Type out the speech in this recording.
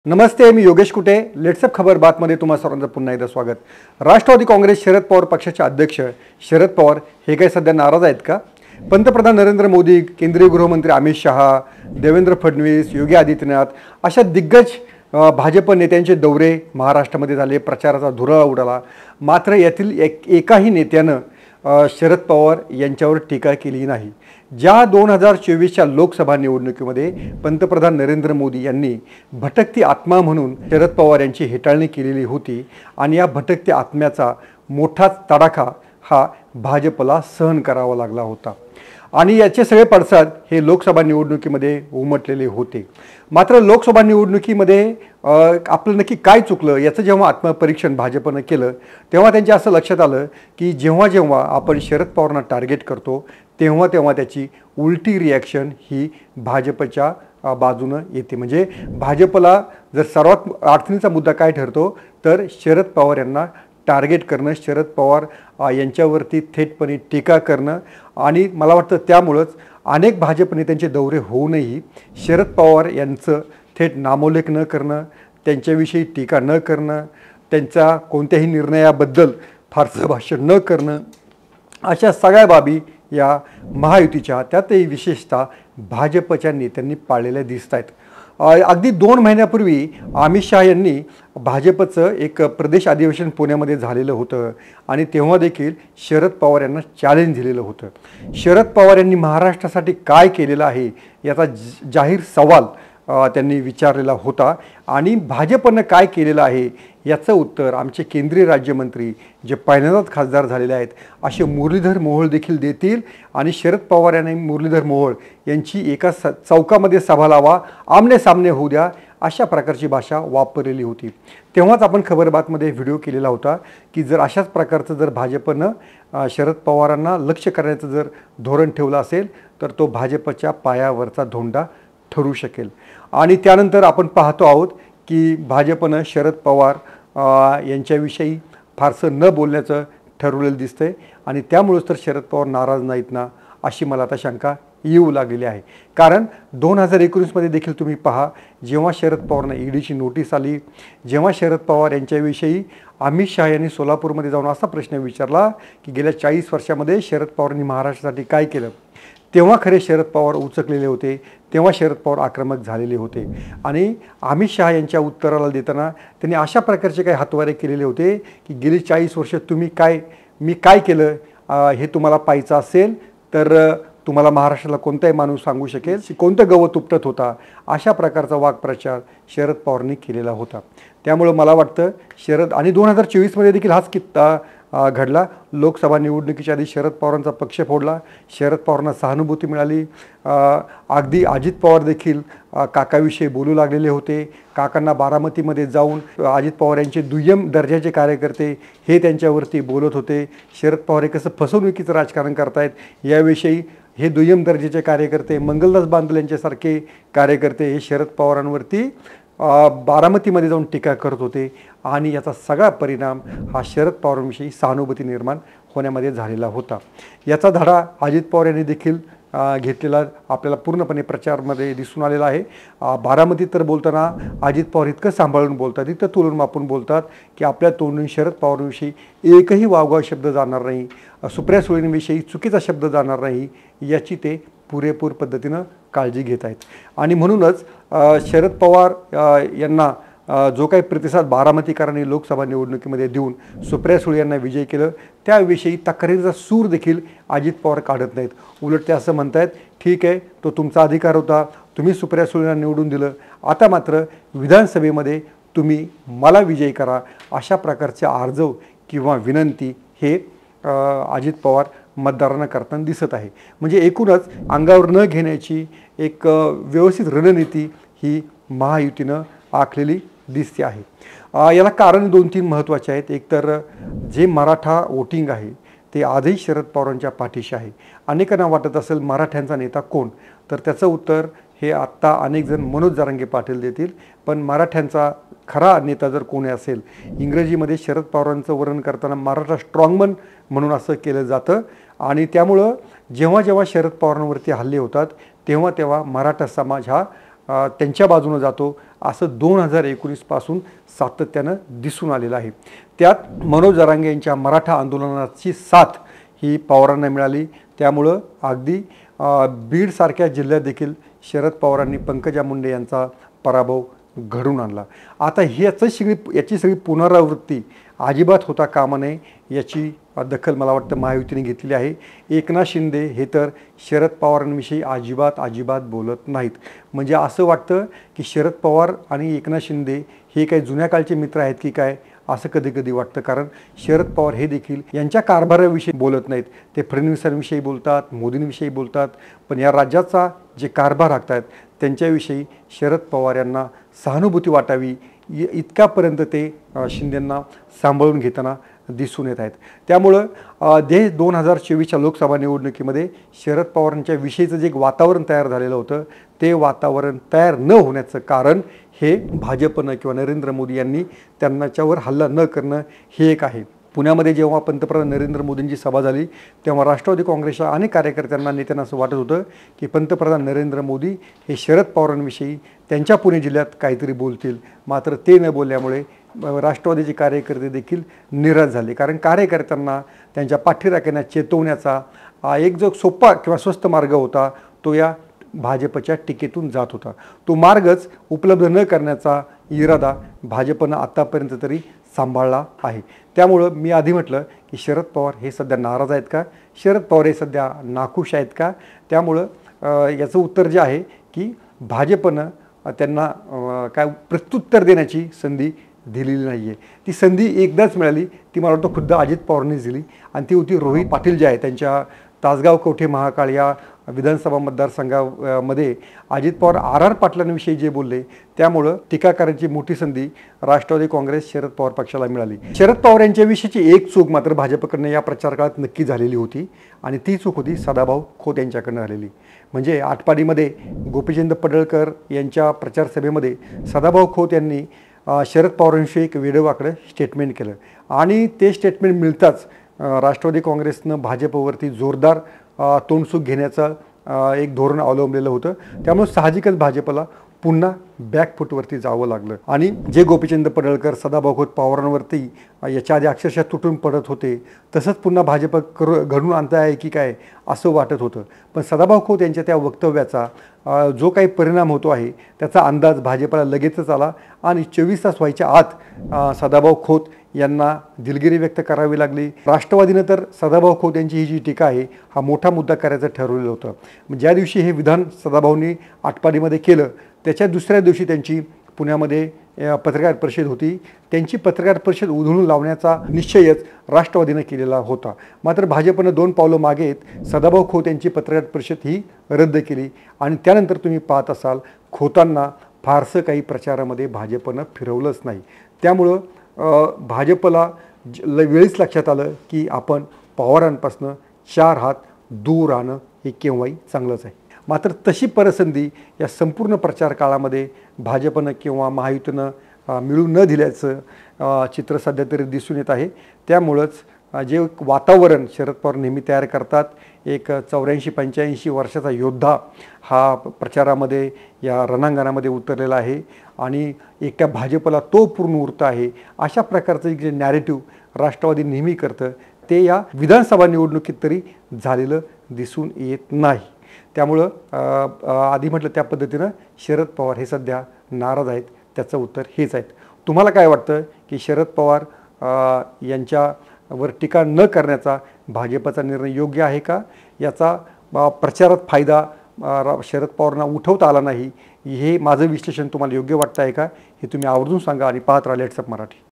नमस्ते, मी योगेश कुटे. लेट्सअप खबर बातमध्ये तुम्हा सर्वांचं पुन्हा एकदा स्वागत. राष्ट्रवादी काँग्रेस शरद पवार पक्षाचे अध्यक्ष शरद पवार हे काही सध्या नाराज आहेत का? पंतप्रधान नरेंद्र मोदी, केंद्रीय गृहमंत्री अमित शहा, देवेंद्र फडणवीस, योगी आदित्यनाथ अशा दिग्गज भाजप नेत्यांचे दौरे महाराष्ट्रामध्ये झाले, प्रचाराचा धुरळा उडाला. मात्र यातील एकाही नेत्यानं शरद पवार यांच्यावर टीका केली नाही. ज्या 2024च्या लोकसभा निवडणुकीमध्ये पंतप्रधान नरेंद्र मोदी यांनी भटकती आत्मा म्हणून शरद पवार यांची हेटाळणी केलेली होती आणि या भटकती आत्म्याचा मोठा तडाखा हा भाजपला सहन करावा लागला होता आणि याचे सगळे पडसाद हे लोकसभा निवडणुकीमध्ये उमटलेले होते. मात्र लोकसभा निवडणुकीमध्ये आपलं नक्की काय चुकलं याचं जेव्हा आत्मपरीक्षण भाजपनं केलं तेव्हा त्यांच्या असं लक्षात आलं की जेव्हा जेव्हा आपण शरद पवारांना टार्गेट करतो तेव्हा तेव्हा त्याची उलटी रिॲक्शन ही भाजपच्या बाजूनं येते. म्हणजे भाजपला जर सर्वात अडचणीचा मुद्दा काय ठरतो तर शरद पवार यांना टार्गेट करणं, शरद पवार यांच्यावरती थेटपणे टीका करणं आणि मला वाटतं त्यामुळंच अनेक भाजप नेत्यांचे दौरे होऊनही शरद पवार यांचं थेट नामोल्लेख न करणं, त्यांच्याविषयी टीका न करणं, त्यांच्या कोणत्याही निर्णयाबद्दल फारसं भाष्य न करणं अशा सगळ्या बाबी या महायुतीच्या त्यातही विशेषतः भाजपच्या नेत्यांनी पाळलेल्या दिसत आहेत. अगदी 2 महिन्यापूर्वी अमित शहा यांनी भाजपचं एक प्रदेश अधिवेशन पुण्यामध्ये झालेलं होतं आणि तेव्हा देखील शरद पवार यांना चॅलेंज दिलेलं होतं. शरद पवार यांनी महाराष्ट्रासाठी काय केलेलं आहे याचा जाहीर सवाल त्यांनी विचारलेला होता आणि भाजपनं काय केलेलं आहे याचं उत्तर आमचे केंद्रीय राज्यमंत्री जे पहिल्यांदाच खासदार झालेले आहेत असे मुरलीधर मोहोळ देखील देतील आणि शरद पवार यांनी मुरलीधर मोहोळ यांची एका चौकामध्ये सभा लावा, आमने सामने होऊ द्या अशा प्रकारची भाषा वापरलेली होती. तेव्हाच आपण खबरबातमध्ये व्हिडिओ केलेला होता की जर अशाच प्रकारचं जर भाजपनं शरद पवारांना लक्ष करण्याचं जर धोरण ठेवलं असेल तर तो भाजपच्या पायावरचा धोंडा ठरू शकेल. आणि त्यानंतर आपण पाहतो आहोत की भाजपनं शरद पवार यांच्याविषयी फारसं न बोलण्याचं ठरवलेलं दिसतंय आणि त्यामुळेच तर शरद पवार नाराज नाहीत ना अशी मला आता शंका येऊ लागलेली आहे. कारण 2019मध्ये देखील तुम्ही पहा, जेव्हा शरद पवारांना ईडीची नोटीस आली, जेव्हा शरद पवार यांच्याविषयी अमित शहा यांनी सोलापूरमध्ये जाऊन असा प्रश्न विचारला की गेल्या 40 वर्षामध्ये शरद पवारांनी महाराष्ट्रासाठी काय केलं, तेव्हा खरे शरद पवार उचकलेले होते, तेव्हा शरद पवार आक्रमक झालेले होते आणि अमित शहा यांच्या उत्तराला देताना त्यांनी अशा प्रकारचे काही हातवारे केलेले होते की गेली 40 वर्ष मी काय केलं हे तुम्हाला पाहायचं असेल तर तुम्हाला महाराष्ट्राला कोणताही माणूस सांगू शकेल, कोणतं गवत उपटत होता अशा प्रकारचा वाक्प्रचार शरद पवारांनी केलेला होता. त्यामुळं मला वाटतं शरद आणि 2024मध्ये देखील हाच किस्सा घडला. लोकसभा निवडणुकीच्या आधी शरद पवारांचा पक्ष फोडला, शरद पवारांना सहानुभूती मिळाली. अगदी अजित पवार देखील काकाविषयी बोलू लागलेले होते. काकांना बारामतीमध्ये जाऊन अजित पवार यांचे दुय्यम दर्जाचे कार्यकर्ते हे त्यांच्यावरती बोलत होते. शरद पवार हे कसं फसवणुकीचं राजकारण करतायत याविषयी हे दुय्यम दर्जाचे कार्यकर्ते, मंगलदास बांदल यांच्यासारखे कार्यकर्ते हे शरद पवारांवरती बारामतीमध्ये जाऊन टीका करत होते आणि याचा सगळा परिणाम हा शरद पवारांविषयी सहानुभूती निर्माण होण्यामध्ये झालेला होता. याचा धडा अजित पवार यांनी देखील घेतलेला आपल्याला पूर्णपणे प्रचारमध्ये दिसून आलेला आहे. बारामतीत तर बोलताना अजित पवार इतकं सांभाळून बोलतात, इतकं तुलून मापून बोलतात की आपल्या तोंडून शरद पवारांविषयी एकही वावगा शब्द जाणार नाही, सुप्रिया सुळेंविषयी चुकीचा शब्द जाणार नाही याची ते पुरेपूर पद्धतीनं काळजी घेत आहेत. आणि म्हणूनच शरद पवार यांना जो काही प्रतिसाद बारामतीकरांनी लोकसभा निवडणुकीमध्ये देऊन सुप्रिया सुळे यांना विजयी केलं त्याविषयी तक्रारीचा सूर देखील अजित पवार काढत नाहीत. उलट ते असं म्हणत आहेत, ठीक आहे, तो तुमचा अधिकार होता, तुम्ही सुप्रिया सुळेंना निवडून दिलं, आता मात्र विधानसभेमध्ये तुम्ही मला विजयी करा अशा प्रकारचे आर्जव किंवा विनंती हे अजित पवार मतदारांना करताना दिसत आहे. म्हणजे एकूणच अंगावर न घेण्याची एक व्यवस्थित रणनीती ही महायुतीनं आखलेली दिसते आहे. याला कारण 2-3 महत्त्वाचे आहेत. एकतर जे मराठा वोटिंग आहे ते आजही शरद पवारांच्या पाठीशी आहे. अनेकांना वाटत असेल मराठ्यांचा नेता कोण, तर त्याचं उत्तर हे आत्ता अनेक जण मनोज जरांगे पाटील देतील. पण मराठ्यांचा खरा नेता जर कोणी असेल, इंग्रजीमध्ये शरद पवारांचं वर्णन करताना मराठा स्ट्रॉंगमन म्हणून असं केलं जातं आणि त्यामुळं जेव्हा जेव्हा शरद पवारांवरती हल्ले होतात तेव्हा तेव्हा मराठा समाज हा त्यांच्या बाजूने जातो असं 2019 पासून सातत्यानं दिसून आलेलं आहे। त्यात मनोज जरांगे यांच्या मराठा आंदोलनाची साथ ही पवारांना मिळाली। त्यामुळं अगदी बीडसारख्या जिल्ह्यात देखील शरद पवारांनी पंकजा मुंडे यांचा पराभव घडून आणला। आता याची सगळी पुनरावृत्ती अजिबात होता कामा नये याची दखल मला वाटतं महायुतीने घेतली आहे। एकनाथ शिंदे हे तर शरद पवारांविषयी अजिबात बोलत नाहीत। म्हणजे असं वाटतं की शरद पवार आणि एकनाथ शिंदे हे काही जुन्या काळचे मित्र आहेत की काय असं कधी कधी वाटतं। कारण शरद पवार हे देखील यांच्या कारभाराविषयी बोलत नाहीत, ते फडणवीसांविषयी बोलतात, मोदींविषयी बोलतात, पण या राज्याचा जे कारभार आखतात त्यांच्याविषयी शरद पवार यांना सहानुभूती वाटावी इतक्यापर्यंत ते शिंदेंना सांभाळून घेताना दिसून येत आहेत। त्यामुळं 2024च्या लोकसभा निवडणुकीमध्ये शरद पवारांच्या विषयीचं जे वातावरण तयार झालेलं होतं ते वातावरण तयार न होण्याचं कारण हे भाजपनं किंवा नरेंद्र मोदी यांनी त्यांच्यावर हल्ला न करणं हे एक आहे। पुण्यामध्ये जेव्हा पंतप्रधान नरेंद्र मोदींची सभा झाली तेव्हा राष्ट्रवादी काँग्रेसच्या अनेक कार्यकर्त्यांना नेत्यांना असं वाटत होतं की पंतप्रधान नरेंद्र मोदी हे शरद पवारांविषयी त्यांच्या पुणे जिल्ह्यात काहीतरी बोलतील, मात्र ते न बोलल्यामुळे राष्ट्रवादीचे कार्यकर्ते देखील निराश झाले। कारण कार्यकर्त्यांना त्यांच्या पाठीराख्यांना चेतवण्याचा एक जो सोपा किंवा स्वस्त मार्ग होता तो या भाजपच्या टीकेतून जात होता। तो मार्गच उपलब्ध न करण्याचा इरादा भाजपनं आतापर्यंत तरी सांभाळला आहे। त्यामुळं मी आधी म्हटलं की शरद पवार हे सध्या नाराज आहेत का, शरद पवार हे सध्या नाखुश आहेत का। त्यामुळं याचं उत्तर जे आहे की भाजपनं त्यांना काय प्रत्युत्तर देण्याची संधी दिलेली नाही आहे। ती संधी एकदाच मिळाली, ती मला वाटतं खुद्द अजित पवारांनीच दिली आणि ती होती रोहित पाटील जे आहे त्यांच्या तासगाव कवठे महाकाळ या विधानसभा मतदारसंघामध्ये अजित पवार आर पाटलांविषयी जे बोलले त्यामुळं टीका करायची मोठी संधी राष्ट्रवादी काँग्रेस शरद पवार पक्षाला मिळाली। शरद पवार यांच्याविषयीची एक चूक मात्र भाजपकडनं या प्रचार काळात नक्की झालेली होती आणि ती चूक होती सदाभाऊ खोत यांच्याकडनं झालेली। म्हणजे आटपाडीमध्ये गोपीचंद पडळकर यांच्या प्रचार सभेमध्ये सदाभाऊ खोत यांनी शरद पवारांविषयी एक वेडवाकडं स्टेटमेंट केलं आणि ते स्टेटमेंट मिळताच राष्ट्रवादी काँग्रेसनं भाजपवरती जोरदार तोंडसूक घेण्याचं एक धोरण अवलंबलेलं होतं। त्यामुळे साहजिकच भाजपला पुन्हा बॅकफूटवरती जावं लागलं आणि जे गोपीचंद पडळकर सदाभाऊ खोत पवारांवरती याच्या आधी अक्षरशः तुटून पडत होते तसंच पुन्हा भाजप घडून आणता आहे की काय असं वाटत होतं। पण सदाभाऊ खोत यांच्या त्या वक्तव्याचा जो काही परिणाम होतो आहे त्याचा अंदाज भाजपला लगेचच आला आणि 24 तास व्हायच्या आत सदाभाऊ खोत यांना दिलगिरी व्यक्त करावी लागली। राष्ट्रवादीनं तर सदाभाऊ खोत यांची ही जी टीका आहे हा मोठा मुद्दा करायचं ठरवलेलं होतं। ज्या दिवशी हे विधान सदाभाऊंनी आटपाडीमध्ये केलं त्याच्या दुसऱ्या दिवशी त्यांची पुण्यामध्ये पत्रकार परिषद होती। त्यांची पत्रकार परिषद उधळून लावण्याचा निश्चयच राष्ट्रवादीनं केलेला होता, मात्र भाजपनं 2 पावलं मागे येत सदाभाऊ खोत यांची पत्रकार परिषद ही रद्द केली आणि त्यानंतर तुम्ही पाहत असाल खोतांना फारसं काही प्रचारामध्ये भाजपनं फिरवलंच नाही। त्यामुळं भाजपला वेळीच लक्षात आलं की आपण पवारांपासून 4 हात दूर राहणं हे केव्हाही चांगलंच आहे। मात्र तशी परिसंधी या संपूर्ण प्रचार काळामध्ये भाजपनं किंवा महायुतीनं मिळू न दिल्याचं चित्र सध्या तरी दिसून येत आहे। त्यामुळंच जे वातावरण शरद पवार नेहमी तयार करतात, एक 84-85 वर्षाचा योद्धा हा प्रचारामध्ये या रणांगणामध्ये उतरलेला आहे आणि एकट्या भाजपला तो पूर्ण उरता आहे अशा प्रकारचं जे नॅरेटिव्ह राष्ट्रवादी नेहमी करतं ते या विधानसभा निवडणुकीत तरी झालेलं दिसून येत नाही। त्यामुळं आधी म्हटलं त्या पद्धतीनं शरद पवार हे सध्या नाराज आहेत, त्याचं उत्तर हेच आहे। तुम्हाला काय वाटतं की शरद पवार यांच्यावर टीका न करण्याचा भाजपचा निर्णय योग्य आहे का, याचा प्रचारात फायदा शरद पवारांना उठवता आला नाही हे माझं विश्लेषण तुम्हाला योग्य वाटतं आहे का हे तुम्ही आवर्जून सांगा आणि पाहत राहा लेट्स अप मराठी।